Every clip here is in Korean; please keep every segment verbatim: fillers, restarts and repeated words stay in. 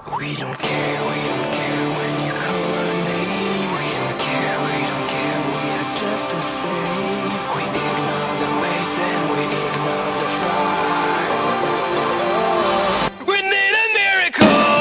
We don't care, we don't care when you call our name. We don't care, we don't care, we are just the same. We ignore the waves and we ignore the fire. We need a miracle.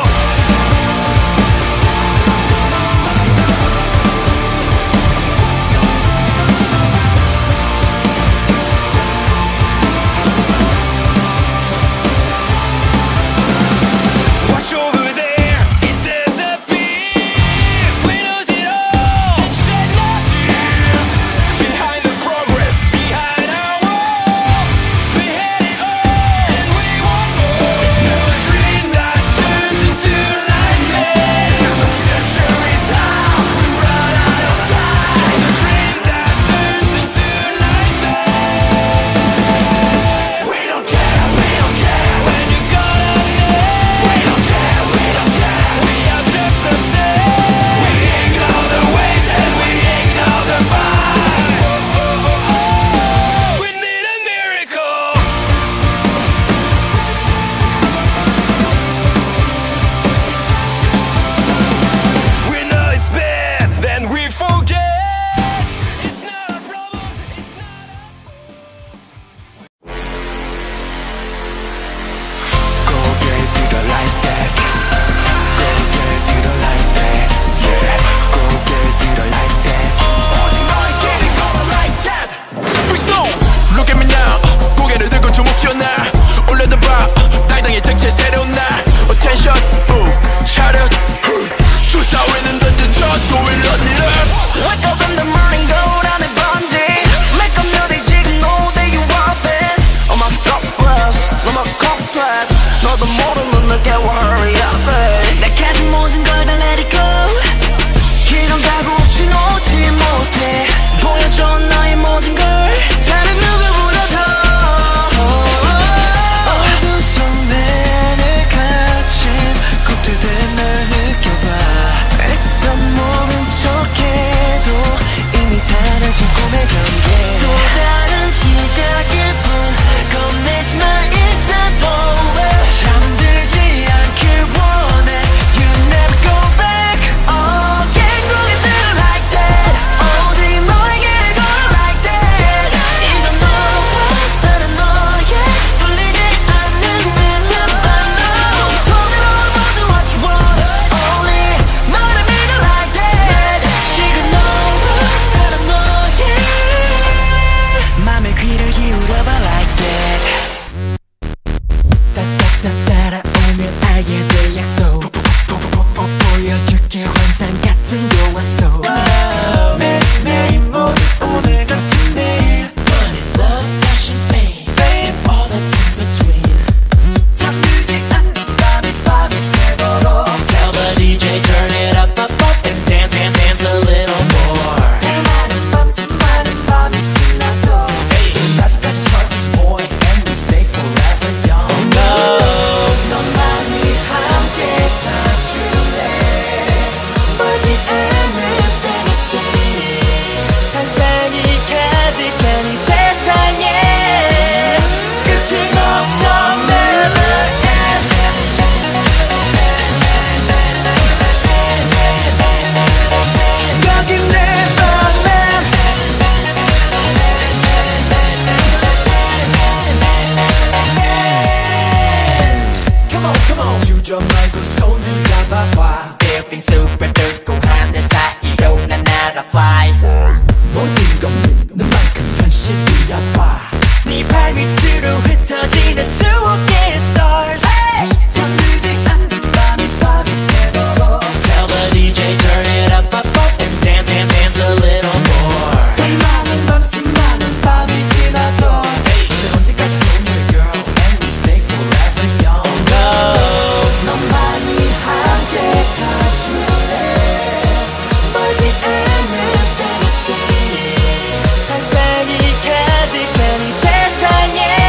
Watch over there, it disappears. We lose it all and shed no tears. Behind the progress, behind our walls, we had it all and we want more. It's just a dream that turns into nightmare. The future is ours, we run out of time. It's just a dream that turns into nightmare. We don't care, we don't care when you call our name. We don't care, we don't care, we are just the same. We ignore the waves and we ignore the fire. We need a miracle. We know it's bad, then we forget. It's not a problem, it's not our fault. Go get to the light deck. Go get to the light deck. Yeah, go get to the light deck. 오직 너에게는 걸어 like that. Free zone. Look at me now. 고개를 들고 주목 쥐어놔. 올려다봐. 당당히 정체 새로운 날. Attention. Move. 차렷. 주사위는 던져 so we load it up. Wake up in the morning, go down and bungee. Make up your day, 지금 know that you want this. Oh my God, bless, no more complex. 너도 모르는 널 깨워, hurry up, babe. 내 가진 모든 걸 다 let it go. 이런 각오 없이 놓지 못해. 보여줘 너의 모든 걸. 다른 누구보다 더. 어둠 속 내내 갇힌 겉들된 널 느껴봐. 애써 모른 척해도 이미 사라진 꿈의 경계. 또 다른 시작일 뿐. 겁내지마, it's not over. 잠들지 않길 원해. You never go back. Again, 고개들 like that. 오직 너에게를 걸어 like that. 이건 너와 다른 너의 풀리지 않는 듯한 반응. 손으로 모두 what you want. Only 너를 믿어 like that. 지금 너와 다른 너의 맘에 귀를 기울여봐 like that. 따따따 따라오면 알게 돼 약속. 보여줄게 환상 같은 영화 속. 매일매일 모두 오늘 같은 내일. Money, love, passion, fame, fame, all that's in between. 잠들지 않는 밤이 밤이 새도록. Tell the D J turn it up, up, up and dance, dance, dance a little more. 많은 밤 수많은 밤이 지나도 아직까지 철없지 boy and we stay forever young. Oh no, 너만이 함께 가줄래. 멀지 않은 fantasy. 상상이 가득한 이 세상에. 끝은 없어, never end. 여긴 내 맘에. Come on, come on. 주저 말고 손을 잡아봐. Building super 뚫고 하늘 사이로 난 날아 fly. 모든 건 너만큼 현실이야 봐. 네 발밑으로 흩어지는 수억의 stars. 잠들지 않는 밤이 밤이 새도록. Tell the D J turn it up, up, up and dance, dance, dance a little more. 많은 밤 수많은 밤이 지나도 우리 언제까지 손을 girl and we stay forever young. Oh no, 너만이 함께 가줄래. 멀지 않은 fantasy. 상상이 가득한 이 세상에.